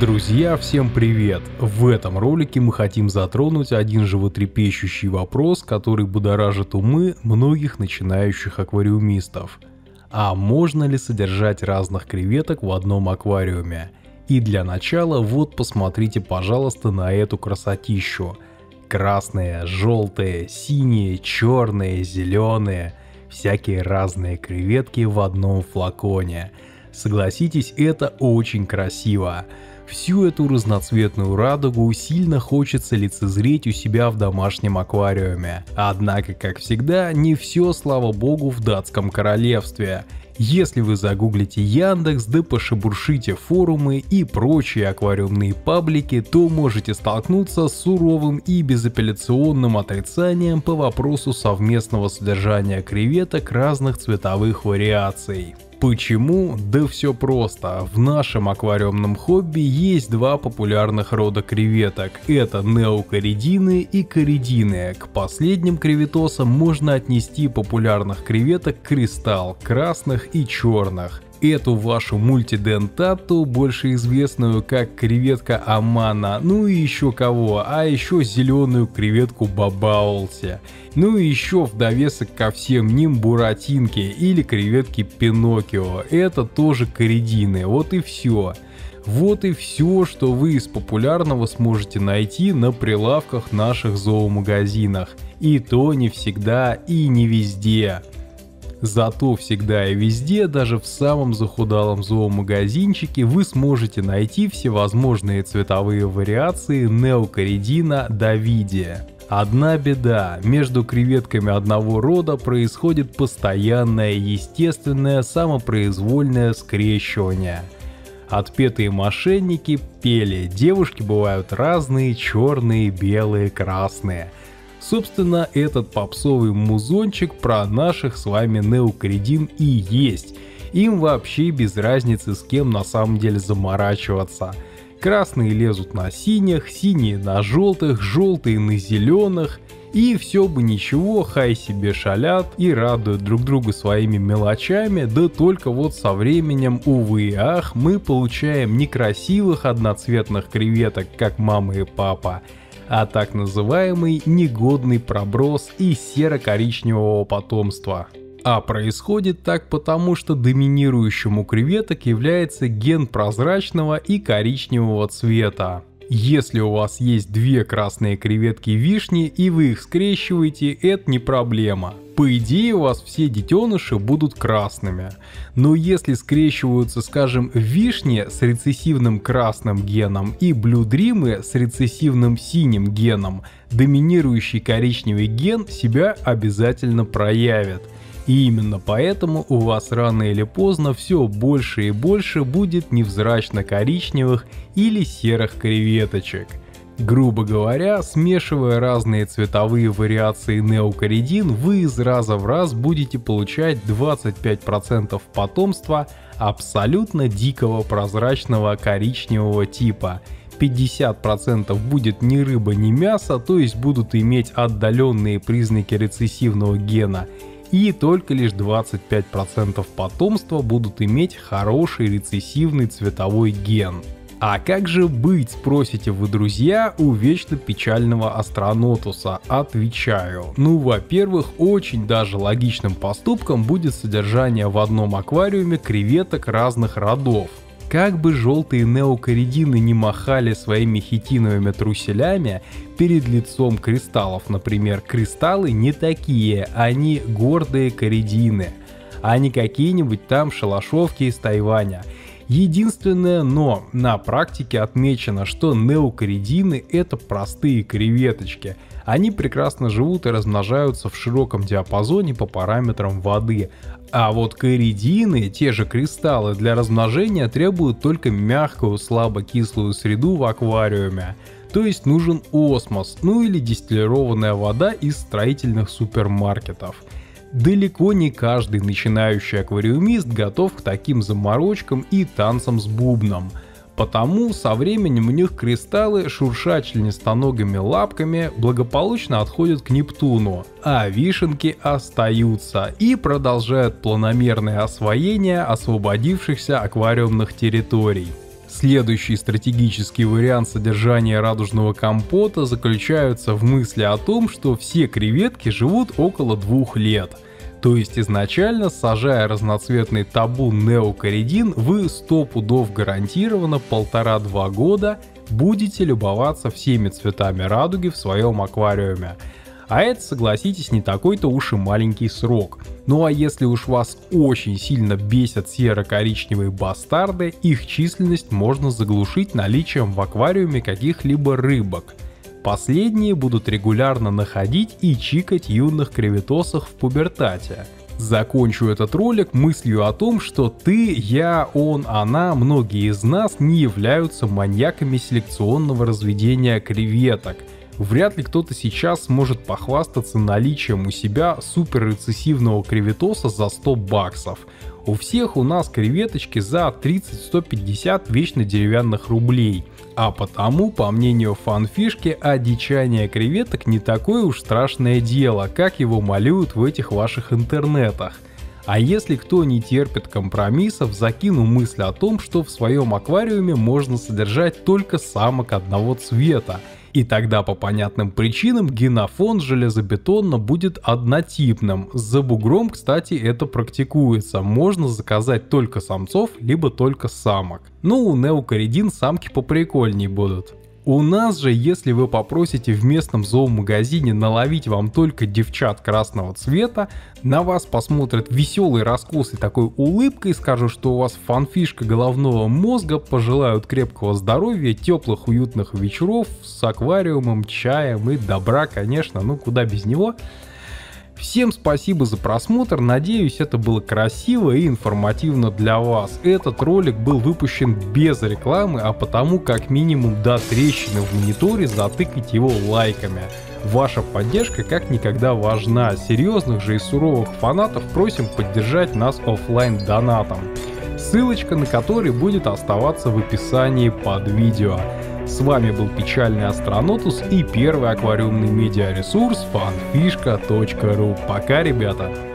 Друзья, всем привет! В этом ролике мы хотим затронуть один животрепещущий вопрос, который будоражит умы многих начинающих аквариумистов. А можно ли содержать разных креветок в одном аквариуме? И для начала вот посмотрите, пожалуйста, на эту красотищу. Красные, желтые, синие, черные, зеленые, всякие разные креветки в одном флаконе. Согласитесь, это очень красиво. Всю эту разноцветную радугу сильно хочется лицезреть у себя в домашнем аквариуме. Однако, как всегда, не все, слава богу, в датском королевстве. Если вы загуглите Яндекс, да пошебуршите форумы и прочие аквариумные паблики, то можете столкнуться с суровым и безапелляционным отрицанием по вопросу совместного содержания креветок разных цветовых вариаций. Почему? Да все просто. В нашем аквариумном хобби есть два популярных рода креветок. Это неокоридины и коридины. К последним креветосам можно отнести популярных креветок кристалл, красных и черных. Эту вашу мультидентату, больше известную как креветка Амана, ну и еще кого, а еще зеленую креветку Бабаулси. Ну и еще в довесок ко всем ним буратинки или креветки Пиноккио, это тоже коридины, вот и все. Вот и все, что вы из популярного сможете найти на прилавках наших зоомагазинах. И то не всегда и не везде. Зато всегда и везде, даже в самом захудалом зоомагазинчике, вы сможете найти всевозможные цветовые вариации неокоридина давидия. Одна беда, между креветками одного рода происходит постоянное естественное самопроизвольное скрещивание. Отпетые мошенники пели, девушки бывают разные, черные, белые, красные. Собственно, этот попсовый музончик про наших с вами неокоридин и есть. Им вообще без разницы, с кем на самом деле заморачиваться. Красные лезут на синих, синие на желтых, желтые на зеленых. И все бы ничего, хай себе шалят и радуют друг друга своими мелочами, да только вот со временем, увы и ах, мы получаем не красивых одноцветных креветок, как мама и папа, а так называемый негодный проброс из серо-коричневого потомства. А происходит так потому, что доминирующим у креветок является ген прозрачного и коричневого цвета. Если у вас есть две красные креветки вишни и вы их скрещиваете, это не проблема. По идее, у вас все детеныши будут красными. Но если скрещиваются, скажем, вишни с рецессивным красным геном и блюдримы с рецессивным синим геном, доминирующий коричневый ген себя обязательно проявит. И именно поэтому у вас рано или поздно все больше и больше будет невзрачно-коричневых или серых креветочек. Грубо говоря, смешивая разные цветовые вариации неокоридин, вы из раза в раз будете получать 25% потомства абсолютно дикого прозрачного коричневого типа. 50% будет ни рыба, ни мясо, то есть будут иметь отдаленные признаки рецессивного гена. И только лишь 25% потомства будут иметь хороший рецессивный цветовой ген. А как же быть, спросите вы, друзья, у вечно печального астронотуса? Отвечаю. Ну, во-первых, очень даже логичным поступком будет содержание в одном аквариуме креветок разных родов. Как бы желтые неокоридины не махали своими хитиновыми труселями перед лицом кристаллов, например, кристаллы не такие, они гордые коридины, а не какие-нибудь там шалашовки из Тайваня. Единственное но, на практике отмечено, что неокоридины это простые креветочки. Они прекрасно живут и размножаются в широком диапазоне по параметрам воды. А вот коридины, те же кристаллы, для размножения требуют только мягкую слабокислую среду в аквариуме. То есть нужен осмос, ну или дистиллированная вода из строительных супермаркетов. Далеко не каждый начинающий аквариумист готов к таким заморочкам и танцам с бубном. Потому со временем у них кристаллы, шурша членистоногими лапками, благополучно отходят к Нептуну, а вишенки остаются и продолжают планомерное освоение освободившихся аквариумных территорий. Следующий стратегический вариант содержания радужного компота заключается в мысли о том, что все креветки живут около 2 лет. То есть изначально, сажая разноцветный табун неокоридин, вы 100 пудов гарантированно 1,5-2 года будете любоваться всеми цветами радуги в своем аквариуме. А это, согласитесь, не такой-то уж и маленький срок. Ну а если уж вас очень сильно бесят серо-коричневые бастарды, их численность можно заглушить наличием в аквариуме каких-либо рыбок. Последние будут регулярно находить и чикать юных креветосов в пубертате. Закончу этот ролик мыслью о том, что ты, я, он, она, многие из нас не являются маньяками селекционного разведения креветок. Вряд ли кто-то сейчас сможет похвастаться наличием у себя суперрецессивного креветоса за 100 баксов. У всех у нас креветочки за 30-150 вечно деревянных рублей. А потому, по мнению фанфишки, одичание креветок не такое уж страшное дело, как его малюют в этих ваших интернетах. А если кто не терпит компромиссов, закину мысль о том, что в своем аквариуме можно содержать только самок одного цвета. И тогда по понятным причинам генофонд железобетонно будет однотипным. За бугром, кстати, это практикуется. Можно заказать только самцов, либо только самок. Ну, у неокоридин самки поприкольней будут. У нас же, если вы попросите в местном зоомагазине наловить вам только девчат красного цвета, на вас посмотрят веселый раскос и такой улыбкой, скажут, что у вас фанфишка головного мозга, пожелают крепкого здоровья, теплых уютных вечеров с аквариумом, чаем и добра, конечно, ну куда без него. Всем спасибо за просмотр, надеюсь, это было красиво и информативно для вас. Этот ролик был выпущен без рекламы, а потому как минимум до трещины в мониторе затыкать его лайками. Ваша поддержка как никогда важна. Серьезных же и суровых фанатов просим поддержать нас оффлайн донатом, ссылочка на который будет оставаться в описании под видео. С вами был Печальный Астронотус и первый аквариумный медиаресурс fanfishka.ru. Пока, ребята!